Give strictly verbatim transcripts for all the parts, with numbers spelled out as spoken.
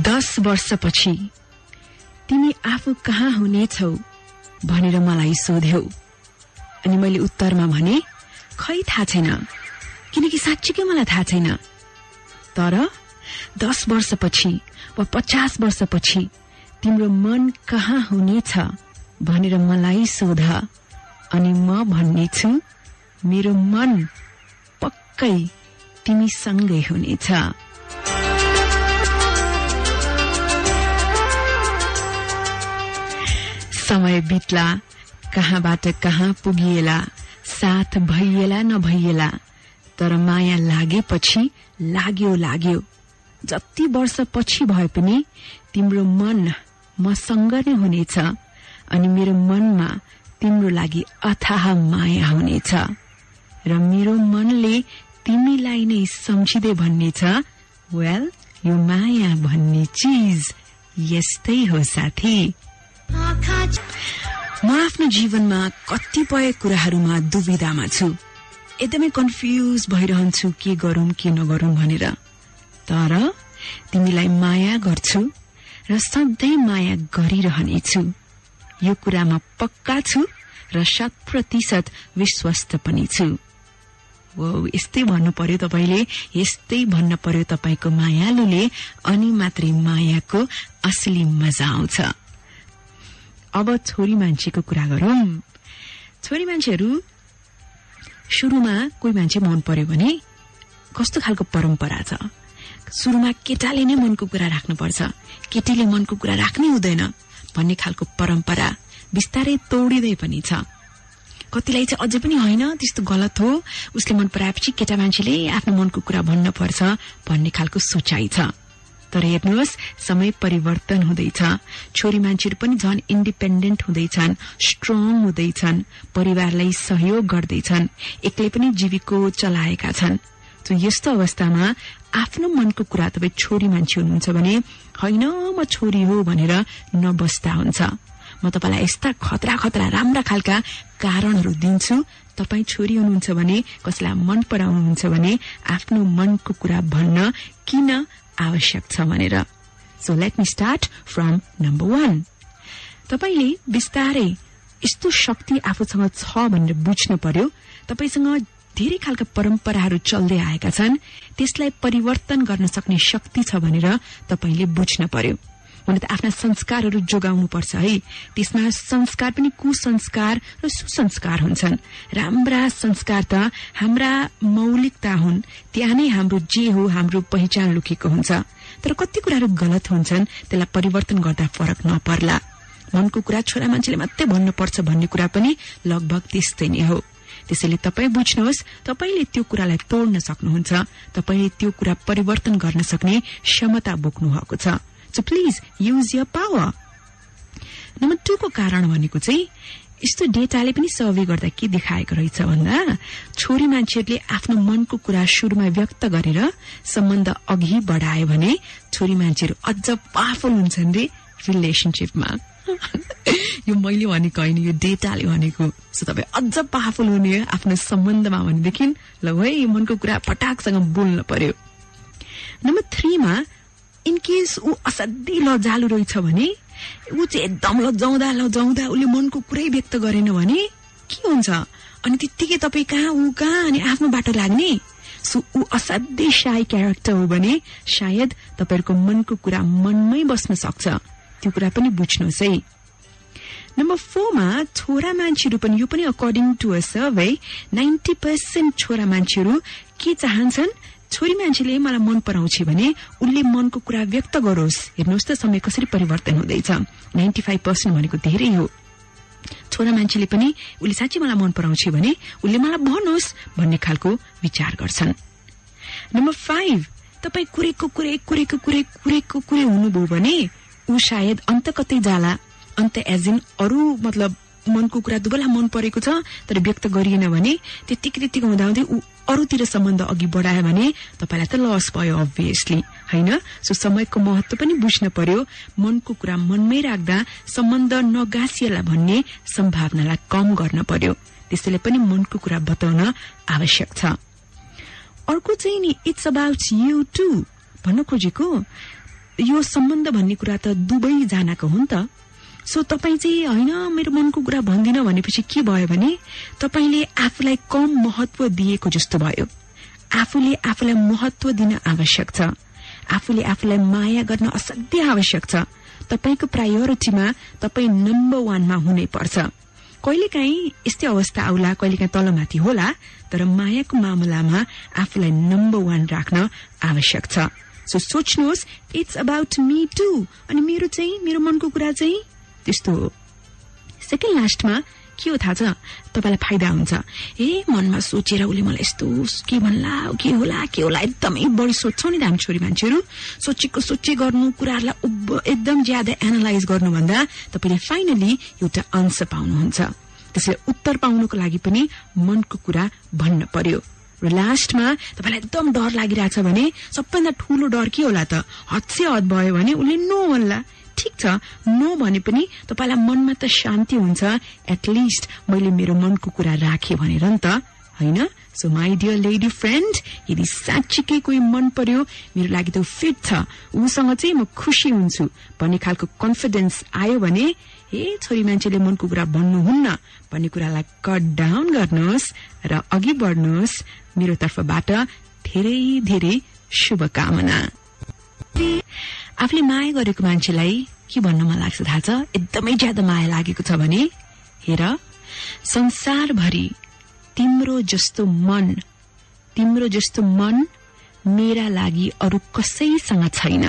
दस वर्षपछि तिमी आफू कहाँ हुनेछौ भनेर मलाई सोध्यौ अनि मैले उत्तरमा भने खै थाहा छैन, किनकि साँच्चीकै मलाई थाहा छैन। तर दस वर्षपछि वा पचास वर्षपछि तिम्रो मन कहाँ हुनेछ भनेर मलाई सोध अनि म भन्नेछु मेरो मन पक्कै तिमीसँगै हुनेछ। समय बित्ला, कहाँबाट कहाँ पुगिएला, साथ भइएला नभइएला, तर माया लागेपछि लाग्यो लाग्यो। जति वर्ष पछि भए पनि तिम्रो मन मसँग नै हुनेछ अनि मेरो मनमा तिम्रो लागि अथाह माया हुनेछ र मेरो मनले तिमीलाई नै सम्झिँदै भन्नेछ, वेल यो माया भन्ने चीज यस्तै हो साथी। म आफ्नो जीवनमा कतिपय कुराहरूमा दुविधामा छु, एकदमै कन्फ्युज भइरहन्छु के गरौं के नगरौं भनेर। तर तिमीलाई माया गर्छु र सधैँ माया गरिरहनेछु, यो कुरामा पक्का छु र शत प्रतिशत विश्वस्त पनि छु। वो यस्तै भन्नु पर्यो तपाईले, यस्तै भन्न पर्यो तपाईको मायालुले, अनि मात्रै मायाको असली मजा आउँछ। अब छोरी मान्छेको कुरा गरौं। छोरी मान्छेहरू सुरुमा कोही मान्छे मन पर्यो भने कस्तो खालको परम्परा छ, सुरुमा केटाले नै मनको कुरा राख्नुपर्छ, केटीले मनको कुरा राख्नै हुँदैन भन्ने खालको परम्परा बिस्तारै तोडिँदै पनि छ। कतिलाई चाहिँ अझै पनि होइन, त्यस्तो गलत हो, उसले मन पराएपछि केटा मान्छेले आफ्नो मनको कुरा भन्न पर्छ भन्ने खालको सोचाइ छ। तर हेर्नुहोस्, समय परिवर्तन हुँदैछ, छोरी मान्छेहरू पनि झन् इन्डिपेन्डेन्ट हुँदैछन्, स्ट्रङ हुँदैछन्, परिवारलाई सहयोग गर्दैछन्, एक्लै पनि जीविको चलाएका छन्। तो यस्तो अवस्थामा आफ्नो मनको कुरा तपाई छोरी मान्छे हुनुहुन्छ भने होइन म छोरी हो भनेर नबस्दा हुन्छ। म तपाईलाई यस्ता खतरा खतरा राम्रा खालका कारणहरू दिन्छु। तपाई छोरी हुनुहुन्छ भने, कसैलाई मन पराउनुहुन्छ भने आफ्नो मनको कुरा भन्न किन आवश्यक छ भनेर। So let me start from number one. तपाईले बिस्तारै यस्तो शक्ति आफूसँग छ भनेर बुझ्नु पर्यो। तपाईसँग धेरै खालका परम्पराहरू चल्दै आएका छन्, त्यसलाई परिवर्तन गर्न सक्ने शक्ति छ भनेर तपाईले बुझ्न पर्यो। हुन त आफ्ना संस्कारहरू जोगाउनु पर्छ है, त्यसमा संस्कार पनि कुसंस्कार र सुसंस्कार हुन्छन्। राम्रा संस्कार त हाम्रा मौलिकता हुन्, त्यहाँ नै हाम्रो जे हो हाम्रो पहिचान लुकेको हुन्छ। तर कति कुराहरू गलत हुन्छन्, त्यसलाई परिवर्तन गर्दा फरक नपर्ला। मनको कुरा छोरा मान्छेले मात्रै भन्नुपर्छ भन्ने कुरा पनि लगभग त्यस्तै नै हो। त्यसैले तपाई बुझ्नुहोस्, तपाईले त्यो कुरालाई तोड्न सक्नुहुन्छ, तपाईले त्यो कुरा परिवर्तन गर्न सक्ने क्षमता बोक्नु भएको छ। So please use your power. Number two को कारण भनेको चाहिँ यस्तो डेटाले पनि सर्वे गर्दा के देखाएको रहेछ भन्दा छोरी मान्छेहरूले आफ्नो मनको कुरा सुरुमा व्यक्त गरेर सम्बन्ध अघि बढाए भने छोरी मान्छेहरू अझ पावरफुल हुन्छन् रे रिलेशनशिपमा। यो मैले भनेको होइन, यो डेटाले भनेको। सो तपाईँ अझ पावरफुल हुने आफ्नो सम्बन्धमा भनेदेखि ल है मनको कुरा फटाकसँग बोल्न पर्यो। नम्बर थ्रीमा इन केस ऊ असाध्यै लजालु रहेछ भने, ऊ चाहिँ एकदम लजाउँदा लजाउँदा उसले मनको कुरै व्यक्त गरेन भने के हुन्छ, अनि त्यत्तिकै तपाईँ कहाँ ऊ कहाँ अनि आफ्नो बाटो लाग्ने। सो ऊ असाध्यै साई क्यारेक्टर हो भने सायद तपाईहरुको मनको कुरा मनमै बस्न सक्छ, त्यो कुरा पनि बुझ्नुहोस् है। नम्बर फोरमा छोरा मान्छेहरू पनि, यो पनि according to a survey ninety percent छोरा मान्छेहरू के चाहन्छन्, छोरी मान्छेले मलाई मन पराउँछ भने उनले मनको कुरा व्यक्त गरोस्। हेर्नुहोस् त समय कसरी परिवर्तन हुँदैछ। नाइन्टी फाइभ पर्सेन्ट भनेको धेरै हो। छोरा मान्छेले पनि उसले साँच्चै मलाई मन पराउँछ भने उसले मलाई भन्नुहोस् भन्ने खालको विचार गर्छन्। नम्बर फाइभ, तपाई कुरेको कुरे कुरेको कुरे कुरेको कुरे हुनुभयो भने ऊ सायद अन्त कतै जाला। अन्त एज इन अरू मतलब मनको कुरा दुबैलाई मन परेको छ तर व्यक्त गरिएन भने त्यतिकै त्यतिकै हुँदा हुँदै ऊ अरूतिर सम्बन्ध अघि बढायो भने तपाईलाई त लस भयो अब्भियसली, हैन। सो समयको महत्व पनि बुझ्न पर्यो। मनको कुरा मनमै राख्दा सम्बन्ध नगासिएला भन्ने सम्भावनालाई कम गर्न पर्यो। त्यसैले पनि मनको कुरा बताउन आवश्यक छ। अर्को चाहिँ नि इट्स अबाउट यु टु भन्न खोजेको, यो सम्बन्ध भन्ने कुरा त दुवै जनाको हो नि त। सो तपाईँ चाहिँ होइन मेरो मनको कुरा भन्दिन भनेपछि के भयो भने तपाईले आफूलाई कम महत्व दिएको जस्तो भयो। आफूले आफूलाई महत्व दिन आवश्यक छ। आफूले आफूलाई माया गर्न असाध्यै आवश्यक छ। तपाईको प्रायोरिटीमा तपाई नम्बर वानमा हुनै पर्छ। कहिलेकाहीँ यस्तै अवस्था आउला, कहिलेकाहीँ तलमाथि होला, तर मायाको मामलामा आफूलाई नम्बर वान राख्न आवश्यक छ। सो सोच्नुहोस्, इट्स अबाउट मी टू, अनि मेरो चाहिँ मेरो मनको कुरा चाहिँ त्यस्तो हो। सेकेन्ड लास्टमा के हो थाहा छ, तपाईलाई फाइदा हुन्छ। ए मनमा सोचेर उसले मलाई यस्तो के भन्ला, के होला के होला एकदमै बढी सोच्छौं नि त हामी छोरी मान्छेहरू। सोचेको सोचे गर्नु, कुराहरूलाई एकदम ज्यादा एनालाइज गर्नुभन्दा तपाईले फाइनली एउटा आन्सर पाउनुहुन्छ। त्यसैले उत्तर पाउनको लागि पनि मनको कुरा भन्न पर्यो। र लास्टमा तपाईलाई एकदम डर लागिरहेछ भने सबैभन्दा ठूलो डर के होला त, हदसे हद भयो भने उसले नो भन्ला। ठीक छ, नो भने पनि तपाईलाई मनमा त शान्ति हुन्छ, एटलिस्ट मैले मेरो मनको कुरा राखे भनेर नि त, हैन? So my dear lady friend, यदि साँच्चीकै कोही मन पर्यो, मेरो लागि त फिट छ, उसँग चाहिँ म खुशी हुन्छु भन्ने खालको कन्फिडेन्स आयो भने ए छोरी मान्छेले मनको कुरा भन्नुहुन्न भन्ने कुरालाई कट डाउन गर्नुहोस् र अघि बढ्नुहोस्। मेरो तर्फबाट धेरै धेरै शुभकामना। आफूले माया गरेको मान्छेलाई के भन्न मन लाग्छ थाहा छ, एकदमै ज्यादा माया लागेको छ भने हेर, संसारभरि तिम्रो जस्तो मन तिम्रो जस्तो मन मेरा लागि अरू कसैसँग छैन,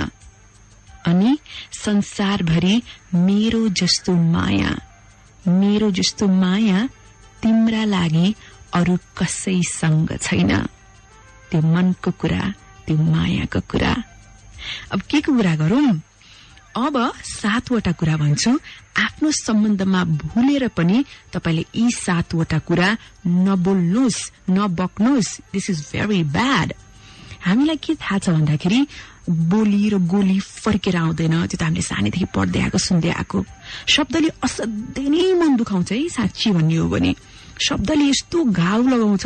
अनि संसारभरि मेरो जस्तो माया मेरो जस्तो माया तिम्रा लागि अरू कसैसँग छैन। त्यो मनको कुरा, त्यो मायाको कुरा। अब के को कुरा गरौं? अब सातवटा कुरा भन्छु। आफ्नो सम्बन्धमा भुलेर पनि तपाईले यी सातवटा कुरा नबोल्नुहोस्, नबक्नुहोस्। This is very bad. हामीलाई के थाहा छ भन्दाखेरि बोली र गोली फर्केर आउँदैन। त्यो त हामीले सानैदेखि पढ्दै आएको, सुन्दै आएको। शब्दले असाध्यै नै मन दुखाउँछ है, साँच्ची भन्ने हो भने। शब्दले यस्तो घाउ लगाउँछ,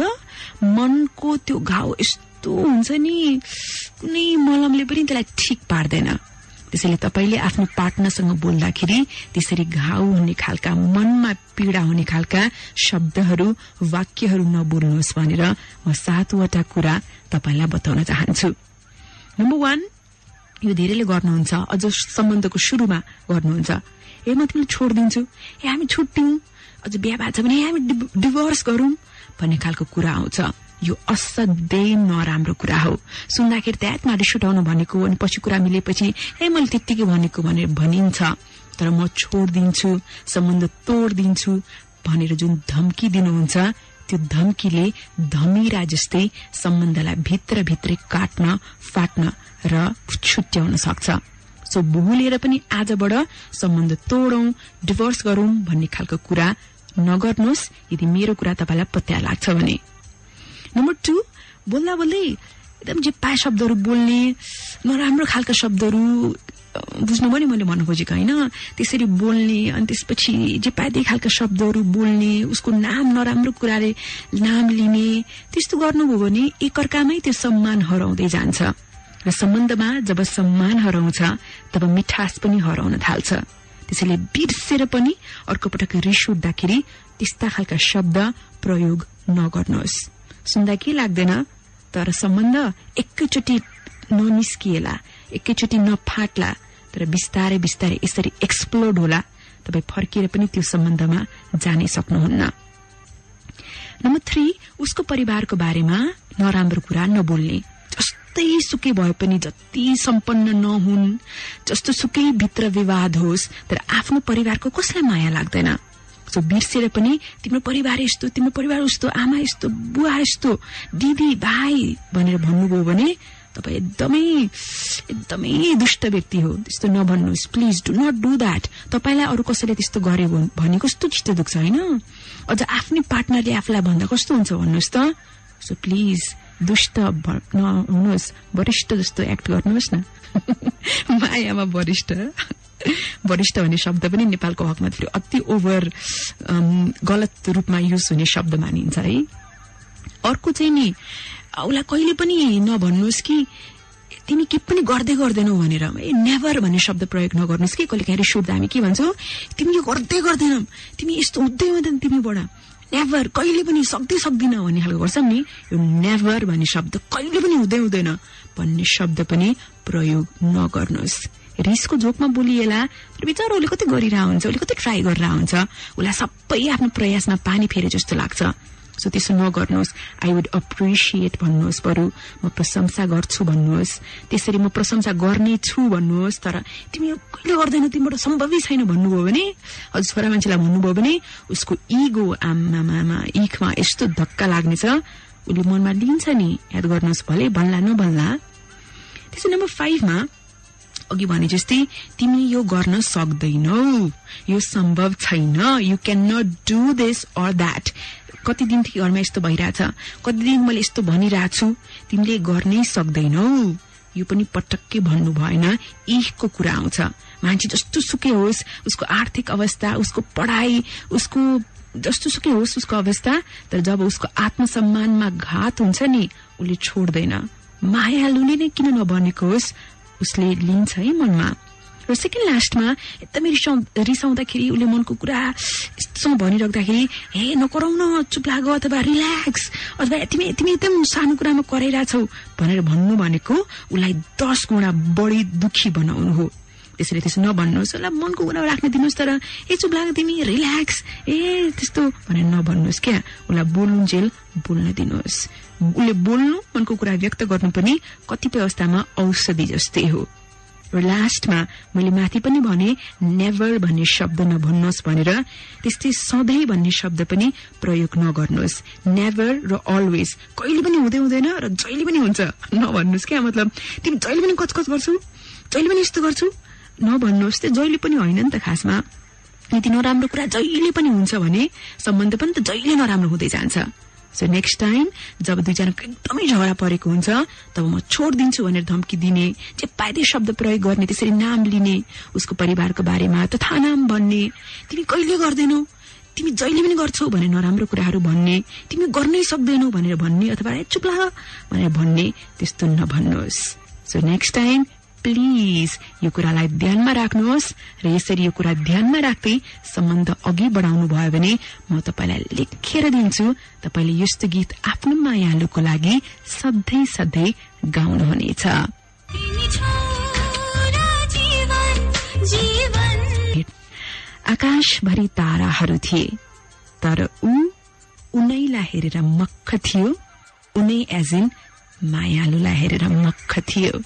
मनको त्यो घाउ यस्तो हुन्छ नि, कुनै मलमले पनि त्यसलाई ठिक पार्दैन। त्यसैले तपाईले आफ्नो पार्टनरसँग बोल्दाखेरि त्यसरी घाउ हुने खालका, मनमा पीड़ा हुने खालका शब्दहरू, वाक्यहरू नबोल्नुहोस् भनेर म सातवटा कुरा तपाईलाई बताउन चाहन्छु। नम्बर वान, यो धेरैले गर्नुहुन्छ, अझ सम्बन्धको सुरुमा गर्नुहुन्छ। ए म तिमीलाई छोडिदिन्छु, ए हामी छुट्यौं, अझ बिहा भएको छ भने हामी डिभोर्स गरौं भन्ने खालको कुरा आउँछ। यो असाध्यै नराम्रो कुरा हो। सुन्दाखेरि त्याग माथि सुटाउनु भनेको अनि पछि कुरा मिलेपछि ए मैले त्यत्तिकै भनेको भनेर भनिन्छ। तर म छोडिदिन्छु, सम्बन्ध तोडिदिन्छु भनेर जुन धम्की दिनुहुन्छ, त्यो धम्कीले धमिरा जस्तै सम्बन्धलाई भित्रभित्रै काट्न, फाट्न र छुट्याउन सक्छ। सो भुलेर पनि आजबाट सम्बन्ध तोडौं, डिभोर्स गरौं भन्ने खालको कुरा नगर्नुहोस् यदि मेरो कुरा तपाईलाई पत्या लाग्छ भने। नम्बर टू, बोल्दा बोल्दै एकदम जे पाए शब्दहरू बोल्ने, नराम्रो खालका शब्दहरू, बुझ्नुभयो नि मैले भन्नु खोजेको होइन, त्यसरी बोल्ने अनि त्यसपछि जे पाए त्यही खालका शब्दहरू बोल्ने, उसको नाम नराम्रो कुराले नाम लिने, त्यस्तो गर्नुभयो भने एकअर्कामै त्यो सम्मान हराउँदै जान्छ। र सम्बन्धमा जब सम्मान हराउँछ तब मिठास पनि हराउन थाल्छ। त्यसैले बिर्सेर पनि अर्को पटक रिस उठ्दाखेरि त्यस्ता खालका शब्द प्रयोग नगर्नुहोस्। सुन्दा के लाग्दैन, तर सम्बन्ध एकैचोटि ननिस्किएला, एकैचोटि नफाट्ला, तर बिस्तारै बिस्तारै यसरी एक्सप्लोड होला। तपाईँ फर्किएर पनि त्यो सम्बन्धमा जानै सक्नुहुन्न। नम्बर थ्री, उसको परिवारको बारेमा नराम्रो कुरा नबोल्ने। जस्तै सुकै भए पनि, जति सम्पन्न नहुन्, जस्तो सुकै भित्र विवाद होस्, तर आफ्नो परिवारको कसलाई माया लाग्दैन? सो बिर्सेर पनि तिम्रो परिवार यस्तो, तिम्रो परिवार उस्तो, आमा यस्तो, बुवा यस्तो, दिदी भाइ भनेर भन्नुभयो भने तपाईँ एकदमै एकदमै दुष्ट व्यक्ति हो। त्यस्तो नभन्नुहोस्, please do not do that. तपाईलाई अरू कसैले त्यस्तो गरे भने कस्तो चित्त दुख्छ होइन? अझ आफ्नै पार्टनरले आफूलाई भन्दा कस्तो हुन्छ भन्नुहोस् त। सो प्लिज दुष्ट नहुनुहोस्, वरिष्ठ जस्तो एक्ट गर्नुहोस् न। मायामा वरिष्ठ वरिष्ठ भन्ने शब्द पनि नेपालको हकमा फेरि अति ओभर गलत रूपमा युज हुने शब्द मानिन्छ है। अर्को चाहिँ नि, उसलाई कहिले पनि नभन्नुहोस् कि तिमी के पनि गर्दै गर्दैनौ भनेर ए नेभर भन्ने शब्द प्रयोग नगर्नुस् कि कहिले काहीँ सुट्दा हामी के भन्छौ तिमी यो गर्दै गर्दैनौ तिमी यस्तो हुँदै हुँदैन तिमीबाट नेभर कहिले पनि सक्दै सक्दिन भन्ने खालको गर्छौं नि यो नेभर भन्ने शब्द कहिले पनि हुँदै हुँदैन भन्ने शब्द पनि प्रयोग नगर्नुस् रिसको जोकमा बोलिएला तर बिचारा उसले कति गरिरहेको हुन्छ उसले कति ट्राई गरिरहेको हुन्छ उसलाई सबै आफ्नो प्रयासमा पानी फेरे जस्तो लाग्छ सो त्यसो नगर्नुहोस् आई वुड अप्रिसिएट भन्नुहोस् बरु म प्रशंसा गर्छु भन्नुहोस् त्यसरी म प्रशंसा गर्ने छु भन्नुहोस् तर तिमी यो कहिले गर्दैन तिमीबाट सम्भवै छैन भन्नुभयो भने हजुर छोरा मान्छेलाई भन्नुभयो भने उसको इगो आमामा इखमा यस्तो धक्का लाग्नेछ उसले मनमा लिन्छ नि याद गर्नुहोस् भले भन्ला नभन्ला त्यसो नम्बर फाइभ मा अघि भने जस्तै तिमी यो गर्न सक्दैनौ यो सम्भव छैन you can not do this or that कति दिनदेखि घरमा यस्तो भइरहेछ कति दिन मैले यस्तो भनिरहेको छु तिमीले गर्नै सक्दैनौ यो पनि पटक्कै भन्नु भएन इखको कुरा आउँछ मान्छे जस्तो सुकै होस् उसको आर्थिक अवस्था उसको पढाइ उसको जस्तो सुकै होस् उसको अवस्था तर जब उसको आत्मसम्मानमा घात हुन्छ नि उसले छोड्दैन मायालुले नै किन नभनेको होस् उसले लिन्छ है मनमा र सेकेन्ड लास्टमा एकदमै रिसाउँदाखेरि उसले मनको कुरा यस्तोसँग भनिराख्दाखेरि हे नकराउ न चुप लाग अथवा रिल्याक्स अथवा तिमी तिमी एकदम सानो कुरामा कराइरहेछौ भनेर भन्नु भनेको उसलाई दस गुणा बढी दुखी बनाउनु हो त्यसैले त्यसो नभन्नुहोस् उसलाई मनको कुरा राख्न दिनुहोस् तर ए चुप लाग तिमी रिल्याक्स ए त्यस्तो भनेर नभन्नुहोस् क्या उसलाई बोल्नुन्जेल बोल्न दिनुहोस् उसले बोल्नु मनको कुरा व्यक्त गर्नु पनि कतिपय अवस्थामा औषधि जस्तै हो र लास्टमा मैले माथि पनि भने नेभर भन्ने शब्द नभन्नुहोस् भनेर त्यस्तै सधैँ भन्ने शब्द पनि प्रयोग नगर्नुहोस् नेभर र अलवेज कहिले पनि हुँदै हुँदैन र जहिले पनि हुन्छ नभन्नुहोस् क्या मतलब तिमी जहिले पनि कचकच गर्छौ जहिले पनि यस्तो गर्छौ नभन्नुहोस् त्यो जहिले पनि होइन नि त खासमा यदि नराम्रो कुरा जहिले पनि हुन्छ भने सम्बन्ध पनि त जहिले नराम्रो हुँदै जान्छ सो नेक्स्ट टाइम जब दुईजनाको एकदमै झगडा परेको हुन्छ तब म छोड्दिन्छु भनेर धम्की दिने जे पाइदे शब्द प्रयोग गर्ने त्यसरी नाम लिने उसको परिवारको बारेमा तथा नाम भन्ने तिमी कहिले गर्दैनौ तिमी जहिले पनि गर्छौ भनेर नराम्रो कुराहरू भन्ने तिमी गर्नै सक्दैनौ भनेर भन्ने अथवा चुप लाग भनेर भन्ने त्यस्तो नभन्नुहोस् सो नेक्स्ट टाइम प्लिज यो कुरालाई ध्यानमा राख्नुहोस् र यसरी यो कुरा ध्यानमा राख्दै सम्बन्ध अघि बढाउनु भयो भने म तपाईलाई लेखेर दिन्छु तपाईले यस्तो गीत आफ्नो मायालुको लागि सधैँ सधैँ गाउनुहुनेछ आकाशभरि ताराहरू थिए तर ऊ उनैलाई हेरेर मक्ख थियो उनै एज इन मायालुलाई हेरेर मक्ख थियो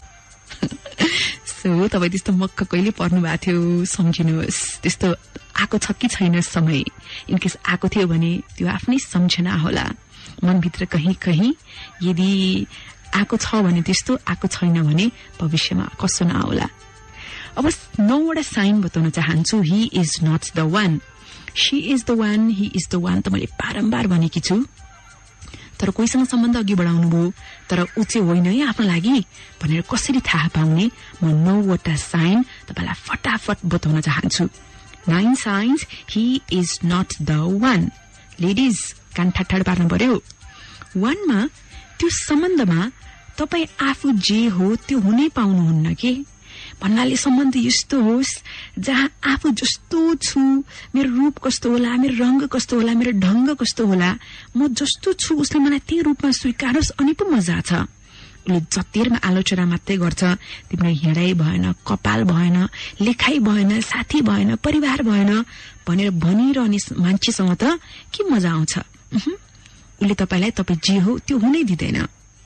सो तपाईँ त्यस्तो मक्क कहिले पर्नु भएको थियो सम्झिनुहोस् त्यस्तो आएको छ कि छैन समय इनकेस आएको थियो भने त्यो आफ्नै सम्झना होला मनभित्र कहीँ कहीँ यदि आएको छ भने त्यस्तो आएको छैन भने भविष्यमा कसो नआउला अब नौवटा साइन बताउन चाहन्छु he is not the one she is the one he is the one त मैले बारम्बार भनेकी छु तर कोहीसँग सम्बन्ध अघि बढाउनु भयो तर ऊ चाहिँ होइन है आफ्नो लागि भनेर कसरी थाहा पाउने म नौवटा साइन तपाईलाई फटाफट बताउन चाहन्छु nine signs he is not the one ladies कान ठाड पार्नु पर्यो वानमा त्यो सम्बन्धमा तपाई आफू जे हो त्यो हुनै पाउनुहुन्न के भन्नाले सम्बन्ध यस्तो होस् जहाँ आफू जस्तो छु मेरो रूप कस्तो होला मेरो रंग कस्तो होला मेरो ढंग कस्तो होला म जस्तो छु उसले मलाई त्यही रूपमा स्वीकारोस् अनि पो मजा छ उसले जतिरमा आलोचना मात्रै गर्छ तिम्रो हिँडाइ भएन कपाल भएन लेखाइ भएन साथी भएन परिवार भएन भनेर भनिरहने मान्छेसँग त के मजा आउँछ उसले तपाईलाई तपाई जे हो त्यो हुनै दिदैन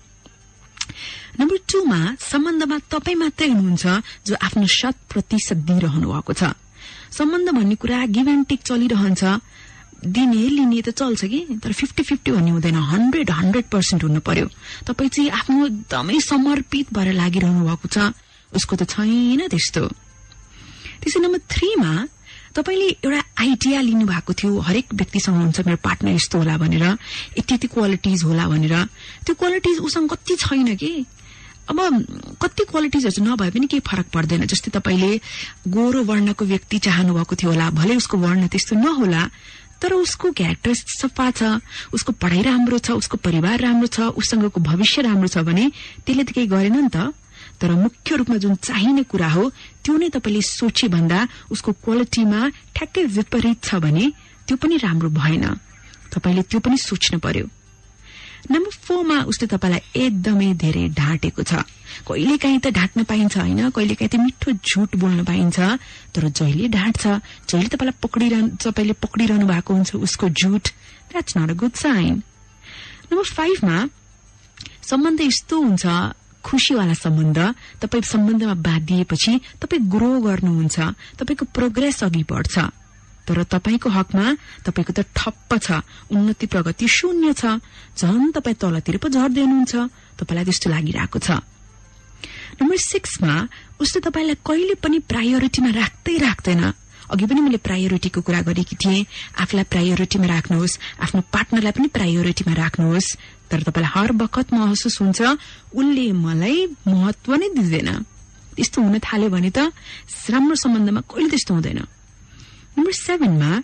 नम्बर टू मा सम्बन्धमा तपाई मात्रै हुनुहुन्छ जो आफ्नो शत प्रतिशत दिइरहनु भएको छ सम्बन्ध भन्ने कुरा गिभ एन्ड टेक चलिरहन्छ दिने लिने त चल्छ कि तर फिफ्टी फिफ्टी भन्ने हुँदैन हन्ड्रेड हन्ड्रेड पर्सेन्ट हुनु पर्यो तपाई चाहिँ आफ्नो एकदमै समर्पित भएर लागिरहनु भएको छ उसको त छैन त्यस्तो त्यसै नम्बर थ्री मा तपाईले एउटा आइडिया लिनु भएको थियो हरेक व्यक्तिसँग हुन्छ मेरो पार्टनर यस्तो होला भनेर यति यति क्वालिटिज होला भनेर त्यो क्वालिटिज उसँग कति छैन कि अब कति क्वालिटिजहरु नभए पनि केही फरक पर्दैन जस्तै तपाईले गोरो वर्णको व्यक्ति चाहनु भएको थियो होला भले उसको वर्ण त्यस्तो नहोला तर उसको क्यारेक्टर सफा छ उसको पढाइ राम्रो छ उसको परिवार राम्रो छ उसँगको भविष्य राम्रो छ भने त्यसले त केही गरेन नि त तर मुख्य रूपमा जुन चाहिने कुरा हो त्यो नै तपाईले सोचे भन्दा उसको क्वालिटीमा ठ्याक्कै विपरीत छ भने त्यो पनि राम्रो भएन। तपाईले त्यो पनि सोच्नु पर्यो। नम्बर फोर मा उसले तपाईलाई एकदमै धेरै ढाँटेको छ। कहिलेकाहीँ त ढाँट्न पाइन्छ हैन, कहिलेकाहीँ त मिठो झुट बोल्न पाइन्छ, तर जहिले ढाँट्छ, जहिले तपाईलाई पक्डिरहनु तपाईले पक्डिरहनु भएको हुन्छ उसको झुट, that's not a good sign. Number five मा सम्बन्ध यस्तो हुन्छ, खुशीवाला सम्बन्ध, तपाई सम्बन्धमा बाँधिएपछि तपाई ग्रो गर्नुहुन्छ, तपाईको प्रोग्रेस अघि बढ्छ, तर तपाईको हकमा तपाईको त ठप्प छ, उन्नति प्रगति शून्य छ, झन् तपाई तलतिर पो झर्दै हुनुहुन्छ, तपाईलाई त्यस्तो लागिरहेको छ। नम्बर सिक्स मा उसले तपाईलाई कहिले पनि प्रायोरिटीमा राख्दै राख्दैन। अघि पनि मैले प्रायोरिटीको कुरा गरेकी थिएँ, आफूलाई प्रायोरिटीमा राख्नुहोस्, आफ्नो पार्टनरलाई पनि प्रायोरिटीमा राख्नुहोस्, तर तपाईलाई हर बखत महसुस हुन्छ उनले मलाई महत्व नै दिँदैन। त्यस्तो हुन थाल्यो भने त राम्रो सम्बन्धमा कहिले त्यस्तो हुँदैन। नम्बर सेभेनमा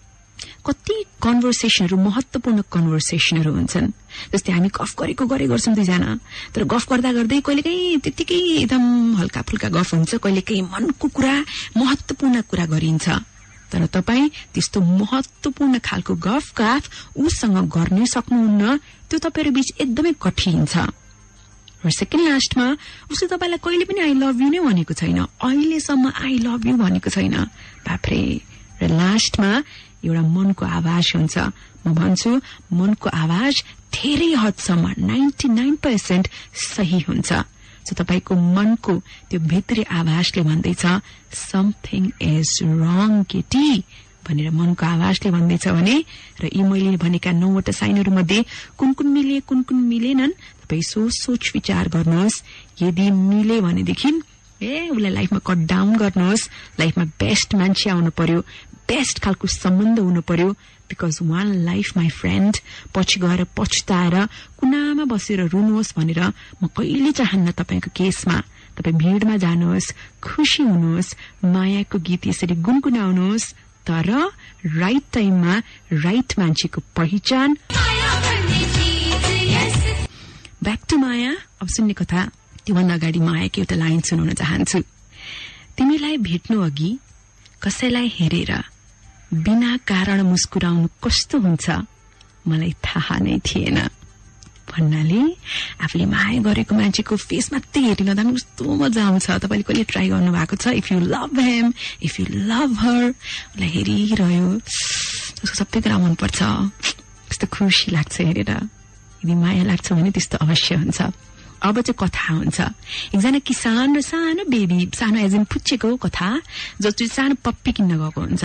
कति कन्भर्सेसनहरू महत्वपूर्ण कन्भर्सेसनहरू हुन्छन्, जस्तै हामी गफ गरेको गरे गर्छौं दुईजना, तर गफ गर्दा गर्दै कहिलेकाहीँ त्यतिकै एकदम हल्का फुल्का गफ हुन्छ, कहिलेकाहीँ मनको कुरा महत्वपूर्ण कुरा गरिन्छ, तर तपाई त्यस्तो महत्वपूर्ण खालको गफ गफ उसँग गर्नै सक्नुहुन्न, त्यो तपाईहरु बीच एकदमै कठिन छ। र सेकेन्ड लास्टमा उसले तपाईलाई कहिले पनि आई लभ यू नै भनेको छैन, अहिलेसम्म आई लभ यू भनेको छैन, बाफ्रे। र लास्टमा एउटा मनको आवाज हुन्छ, म भन्छु मनको आवाज धेरै हदसम्म नाइन्टी नाइन पर्सेन्ट सही हुन्छ। सो तपाईको मनको त्यो भित्री आवाजले भन्दैछ समथिङ इज रङ केटी भनेर मनको आवाजले भन्दैछ भने, र यी मैले भनेका नौवटा साइनहरू मध्ये कुन कुन मिले कुन कुन मिलेनन् तपाई सोच सोच विचार गर्नुहोस्। यदि मिले भनेदेखि ए उसलाई लाइफमा कट डाउन गर्नुहोस्, लाइफमा बेस्ट मान्छे आउनु पर्यो, बेस्ट खालको सम्बन्ध हुनु पर्यो, because one life my friend, पछि गएर पछुताएर कुनामा बसेर रुनुहोस् भनेर म कहिले चाहन्न। तपाईको केसमा तपाई भीड़मा जानुहोस्, खुशी हुनुहोस्, मायाको गीत यसरी गुनगुनाउनुहोस्, तर राइट टाइममा राइट मान्छेको पहिचान। ब्याक टु माया। अब सुन्ने कथा त्योभन्दा अगाडि मायाको एउटा लाइन सुनाउन चाहन्छु। तिमीलाई भेट्नु अघि कसैलाई हेरेर बिना कारण मुस्कुराउनु कस्तो हुन्छ मलाई थाहा नै थिएन भन्नाले आफूले माया गरेको मान्छेको फेस मात्रै हेरिरहँदा कस्तो मजा आउँछ। तपाईले कहिले ट्राई गर्नु भएको छ? If you love him, if you love her, उसलाई हेरिरह्यो, उसको सबै कुरा मनपर्छ, कस्तो खुसी लाग्छ हेरेर। यदि माया लाग्छ भने त्यस्तो अवश्य हुन्छ। अब चाहिँ कथा हुन्छ, एकजना किसान र सानो बेबी, सानो एजन पुच्चेको कथा, जसले सानो पप्पी किन्न गएको हुन्छ।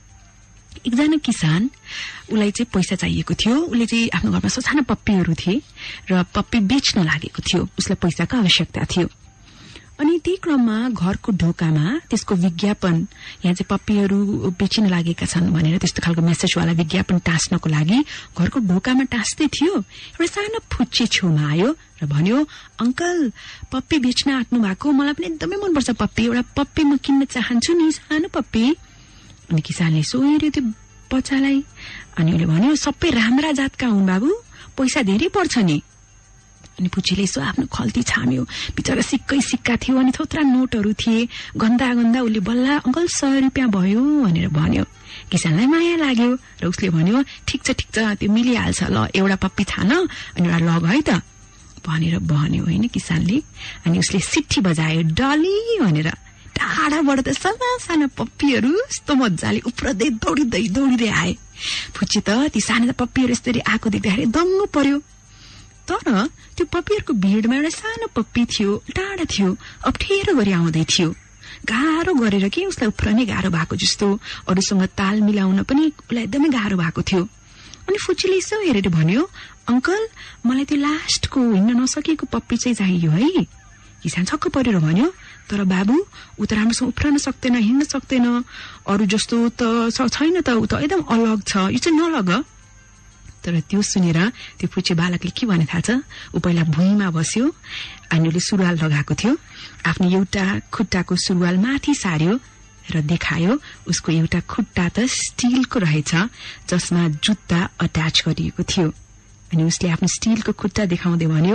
एकजना किसान, उसलाई चाहिँ पैसा चाहिएको थियो, उसले चाहिँ आफ्नो घरमा सानो पप्पीहरू थिए र पप्पी बेच्न लागेको थियो, उसलाई पैसाको आवश्यकता थियो। अनि त्यही क्रममा घरको ढोकामा त्यसको विज्ञापन, यहाँ चाहिँ पप्पीहरू बेचिन लागेका छन् भनेर त्यस्तो खालको मेसेजवाला विज्ञापन टाँस्नको लागि घरको ढोकामा टाँस्दै थियो। एउटा सानो फुच्चे छेउमा आयो र भन्यो, अंकल पप्पी बेच्न आँट्नु भएको, मलाई पनि एकदमै मनपर्छ पप्पी, एउटा पप्पी म किन्न चाहन्छु नि, सानो पप्पी। अनि किसानले सोहेर्यो त्यो बच्चालाई, अनि उसले भन्यो सबै राम्रा जातका हुन् बाबु, पैसा धेरै पर्छ नि। अनि पुच्चीले यसो आफ्नो खल्ती छाम्यो, बिचरा सिक्कै सिक्का थियो अनि थोत्रा नोटहरू थिए, गन्दा गन्दा। उसले बल्ल अंकल सय रुपियाँ भयो भनेर भन्यो। किसानलाई माया लाग्यो र उसले भन्यो ठिक छ ठिक छ, त्यो मिलिहाल्छ, ल एउटा पप्पी छान अनि एउटा लग है त भनेर भन्यो होइन किसानले। अनि उसले सिट्ठी बजायो डली भनेर। टाढाबाट त साना साना पप्पीहरू यस्तो मजाले उफ्रदै दौडिँदै दौडिँदै आए। फुच्ची त ती साना पप्पीहरू यसरी आएको देख्दाखेरि दङ्ग पर्यो। तर त्यो पप्पीहरूको भिडमा एउटा सानो पप्पी थियो, टाढा थियो, अप्ठ्यारो गरी आउँदै थियो, गाह्रो गरेर के उसलाई उफ्रनै गाह्रो भएको जस्तो, अरूसँग ताल मिलाउन पनि उसलाई एकदमै गाह्रो भएको थियो। अनि फुच्चीले यसो हेरेर भन्यो, अंकल मलाई त्यो लास्टको हिँड्न नसकेको पप्पी चाहिँ चाहियो है। किसान छक्क परेर भन्यो, तर बाबु ऊ त राम्रोसँग उफ्रन सक्दैन, हिँड्न सक्दैन, अरू जस्तो त छैन त, ऊ त एकदम अलग छ, यो चाहिँ नलग। तर त्यो सुनेर त्यो फुच्चे बालकले के भने थाहा छ? ऊ पहिला भुइँमा बस्यो अनि उसले सुरुवाल लगाएको थियो, आफ्नो एउटा खुट्टाको सुरुवाल माथि सार्यो र देखायो उसको एउटा खुट्टा त स्टिलको रहेछ जसमा जुत्ता अट्याच गरिएको थियो। अनि उसले आफ्नो स्टिलको खुट्टा देखाउँदै भन्यो,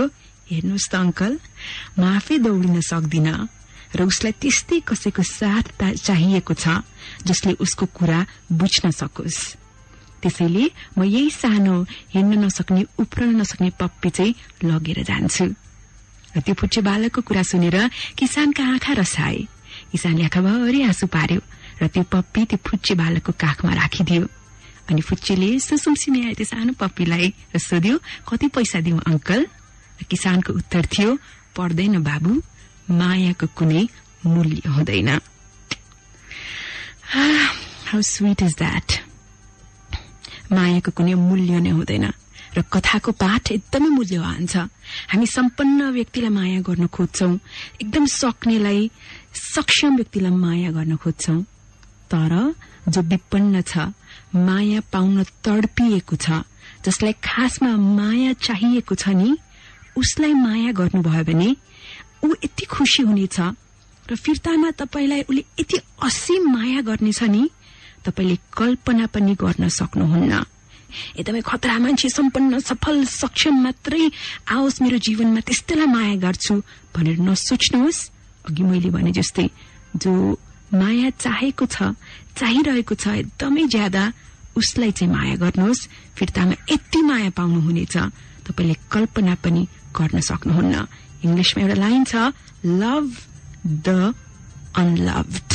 हेर्नुहोस् त अंकल, म आफै दौडिन सक्दिन र उसलाई त्यस्तै कसैको साथ चाहिएको छ जसले उसको कुरा बुझ्न सकोस्। त्यसैले म यही सानो हिँड्न नसक्ने उफ्रन नसक्ने पप्पी चाहिँ लगेर जान्छु। र त्यो फुच्चे बालकको कुरा सुनेर किसानका आँखा रसाए। किसानले आँखाभरि आँसु पार्यो र त्यो पप्पी त्यो फुच्चे बालकको काखमा राखिदियो। अनि फुच्चेले सुसुमसिने त्यो सानो पप्पीलाई र सोध्यो, कति पैसा दिउँ अंकल? र किसानको उत्तर थियो, पर्दैन बाबु, मायाको कुनै मूल्य हुँदैन। How sweet is that. मायाको कुनै मूल्य नै हुँदैन र कथाको पाठ एकदमै मूल्यवान छ। हामी सम्पन्न व्यक्तिलाई माया गर्न खोज्छौं, एकदम सक्नेलाई, सक्षम व्यक्तिलाई माया गर्न खोज्छौं। तर जो विपन्न छ, माया पाउन तडपिएको छ, जसलाई खासमा माया चाहिएको छ नि, उसलाई माया गर्नुभयो भने ऊ यति खुशी हुनेछ र फिर्तामा तपाईलाई उसले यति असीम माया गर्नेछ नि, तपाईले कल्पना पनि गर्न सक्नुहुन्न। एकदमै खतरा मान्छे, सम्पन्न, सफल, सक्षम मात्रै आओस् मेरो जीवनमा, त्यस्तैलाई माया गर्छु भनेर नसोच्नुहोस्। अघि मैले भने जस्तै जो माया चाहेको छ, चाहिरहेको छ एकदमै ज्यादा, उसलाई चाहिँ माया गर्नुहोस्। फिर्तामा यति माया पाउनुहुनेछ तपाईले कल्पना पनि गर्न सक्नुहुन्न। इंग्लिशमा एउटा लाइन छ, लभ द अनलभ्ड।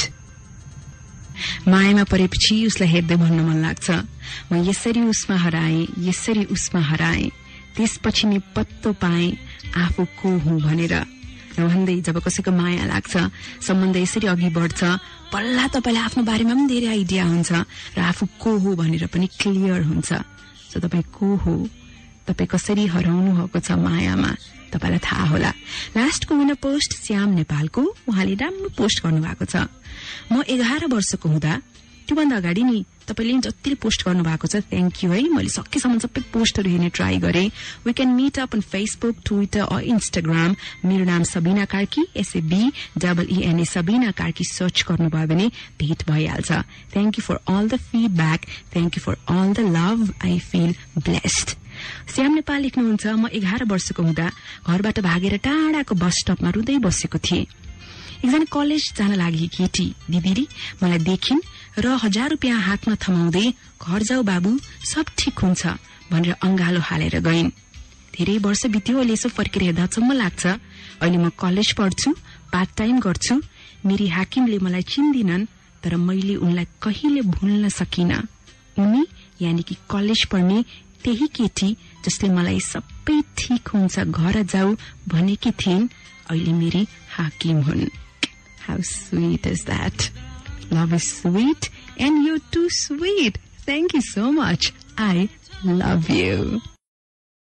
मायामा परेपछि उसलाई हेर्दै भन्न मन लाग्छ, म यसरी उसमा हराएँ, यसरी उसमा हराएँ, त्यसपछि नि पत्तो पाएँ आफू को हुँ भनेर। र भन्दै जब कसैको माया लाग्छ, सम्बन्ध यसरी अघि बढ्छ, बल्ल तपाईलाई आफ्नो बारेमा पनि धेरै आइडिया हुन्छ र आफू को हो भनेर पनि क्लियर हुन्छ। सो तपाई को हो, तपाई कसरी हराउनु भएको छ मायामा, तपाईलाई थाहा होला। लास्टको विनर पोस्ट श्याम नेपालको, उहाँले राम्रो पोस्ट गर्नु भएको छ। म एघार वर्षको हुँदा, त्योभन्दा अगाडि नि तपाईले जतिले पोस्ट गर्नु भएको छ, थ्याङ्क यू है। मैले सकेसम्म सबै पोस्टहरू हेर्ने ट्राई गरेँ। We can meet up on Facebook, Twitter और इन्स्टाग्राम। मेरो नाम Sabina Karki, SAB double ENA Sabina Karki search गर्नुभयो भने भेट भइहाल्छ। Thank you for all the feedback, thank you for all the love, I feel blessed. Shyam Nepal लेख्नुहुन्छ, म एघार वर्षको हुँदा घरबाट भागेर टाढाको बस स्टपमा रुँदै बसेको थिएँ। एकजना कलेज जान लागि केटी दिदीले मलाई देखिन् र हजार रुपियाँ हातमा थमाउँदै घर जाऊ बाबु, सब ठिक हुन्छ भनेर अंगालो हालेर गइन्। धेरै वर्ष बित्यो, अहिले यसो फर्केर हेर्दा चम्म लाग्छ। अहिले म कलेज पढ्छु, पार्ट टाइम गर्छु। मेरी हाकिमले मलाई चिन्दिनन्, तर मैले उनलाई कहिले भुल्न सकिन। उनी यानी कि कलेज पढ्ने त्यही केटी जसले मलाई सबै ठिक हुन्छ घर जाऊ भनेकी थिइन्, अहिले मेरी हाकिम हुन्। How sweet is that? Love is sweet and you're too sweet. Thank you so much. I love you.